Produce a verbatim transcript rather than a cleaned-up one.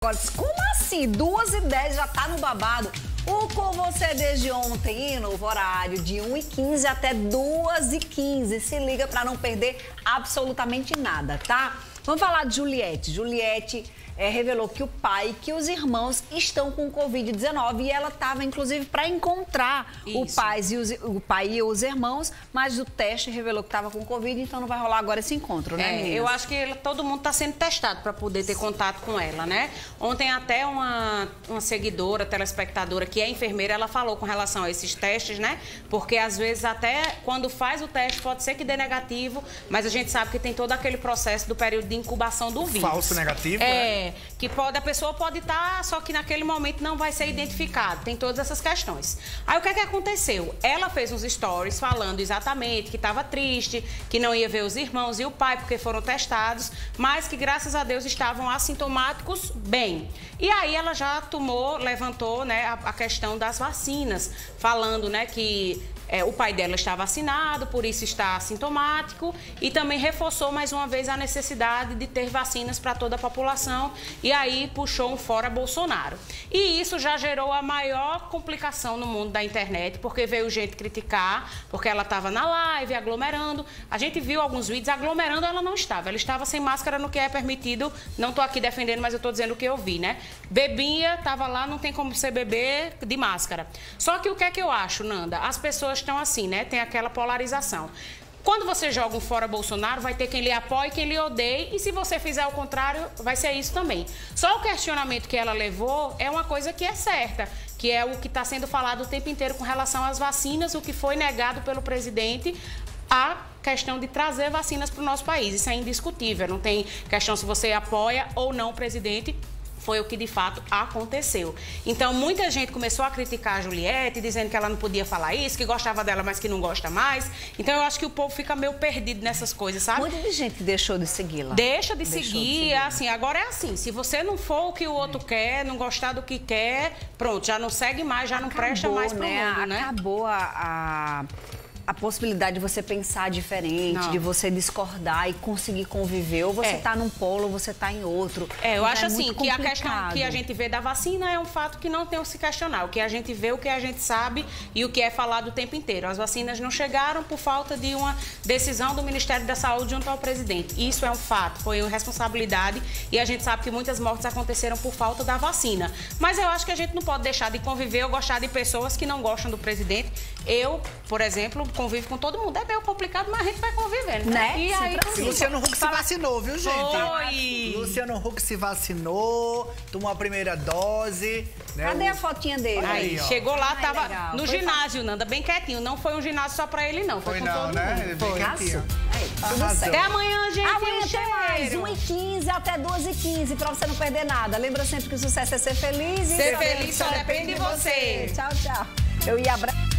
Como assim? duas e dez já tá no babado. O Com Você desde ontem, novo horário, de uma e quinze até duas e quinze. Se liga pra não perder absolutamente nada, tá? Vamos falar de Juliette. Juliette é, revelou que o pai e que os irmãos estão com covid dezenove e ela estava, inclusive, para encontrar o pai, e os, o pai e os irmãos, mas o teste revelou que estava com Covid, então não vai rolar agora esse encontro, né, é, meninas? Eu acho que ele, todo mundo está sendo testado para poder ter contato com ela, né? Ontem até uma, uma seguidora, telespectadora, que é enfermeira, ela falou com relação a esses testes, né? Porque às vezes até quando faz o teste pode ser que dê negativo, mas a gente sabe que tem todo aquele processo do período de incubação do vírus. Falso negativo, É, né? que pode, a pessoa pode estar, só que naquele momento não vai ser identificado. Tem todas essas questões. Aí o que é que aconteceu? Ela fez uns stories falando exatamente que estava triste, que não ia ver os irmãos e o pai porque foram testados, mas que graças a Deus estavam assintomáticos bem. E aí ela já tomou, levantou, né, a, a questão das vacinas, falando, né, que É, o pai dela está vacinado, por isso está assintomático, e também reforçou mais uma vez a necessidade de ter vacinas para toda a população, e aí puxou um fora Bolsonaro. E isso já gerou a maior complicação no mundo da internet, porque veio gente criticar, porque ela estava na live, aglomerando. A gente viu alguns vídeos, aglomerando ela não estava, ela estava sem máscara no que é permitido, não estou aqui defendendo, mas eu estou dizendo o que eu vi, né? Bebia, estava lá, não tem como você beber de máscara. Só que o que é que eu acho, Nanda? As pessoas estão assim, né? Tem aquela polarização. Quando você joga um fora Bolsonaro, vai ter quem lhe apoie, quem lhe odeie, e se você fizer o contrário, vai ser isso também. Só o questionamento que ela levou é uma coisa que é certa, que é o que está sendo falado o tempo inteiro com relação às vacinas, o que foi negado pelo presidente, a questão de trazer vacinas para o nosso país. Isso é indiscutível, não tem questão se você apoia ou não o presidente. Foi o que de fato aconteceu. Então, muita gente começou a criticar a Juliette, dizendo que ela não podia falar isso, que gostava dela, mas que não gosta mais. Então, eu acho que o povo fica meio perdido nessas coisas, sabe? Muita gente deixou de segui-la. Deixa de seguir, de seguir, assim, agora é assim, se você não for o que o outro é. quer, não gostar do que quer, pronto, já não segue mais, já Acabou, não presta mais pro né? mundo, né? Acabou a... a... a possibilidade de você pensar diferente, não. de você discordar e conseguir conviver. Ou você está é. num polo, ou você está em outro. É, eu então acho é assim, que complicado. a questão que a gente vê da vacina é um fato que não tem o que se questionar. O que a gente vê, o que a gente sabe e o que é falado o tempo inteiro. As vacinas não chegaram por falta de uma decisão do Ministério da Saúde junto ao presidente. Isso é um fato, foi uma responsabilidade e a gente sabe que muitas mortes aconteceram por falta da vacina. Mas eu acho que a gente não pode deixar de conviver ou gostar de pessoas que não gostam do presidente. Eu, por exemplo, convive com todo mundo. É meio complicado, mas a gente vai convivendo, né? né? E aí, e Luciano Huck se vacinou, viu, gente? Foi! Luciano Huck se vacinou, tomou a primeira dose. Né? Cadê a fotinha dele? Aí, aí chegou lá, Ai, tava legal. no foi ginásio, Nanda, bem quietinho. Não foi um ginásio só pra ele, não. Foi, foi com não, todo né? mundo. Bem Foi. quietinho. Até amanhã, gente. Amanhã um tem mais. uma e quinze até duas e quinze, pra você não perder nada. Lembra sempre que o sucesso é ser feliz. E ser feliz só depende de você. Tchau, tchau. Eu ia abraçar.